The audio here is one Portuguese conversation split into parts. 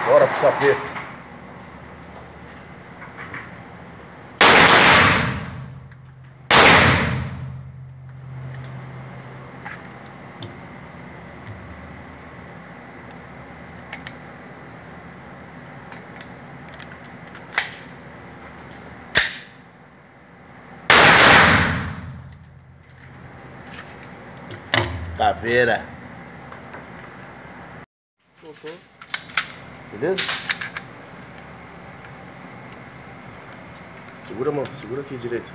Bora pro sapê. Caveira. Voltou. Beleza? Segura a mão, segura aqui direito.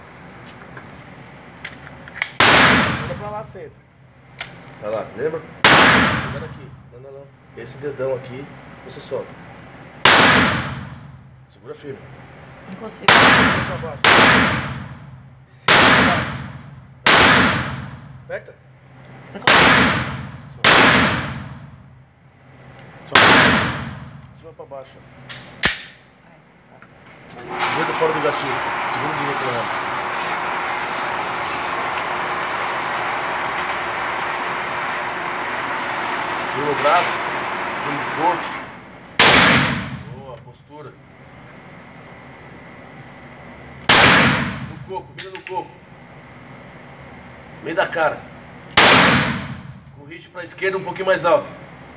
Manda pra lá sempre. Vai lá, lembra? Segura aqui. Não. Esse dedão aqui, você solta. Segura firme. Não consigo. De cima pra baixo. De cima pra baixo. Aperta. Não consigo. De cima pra baixo. Segura fora do gatilho. Segura o direito lá. Segura o braço. Segura o corpo. Boa, postura. No coco, mira no coco. Meio da cara. Corrige pra esquerda um pouquinho mais alto.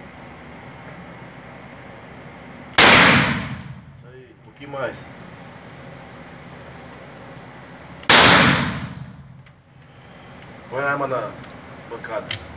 Isso aí, um pouquinho mais. Põe a arma na bancada.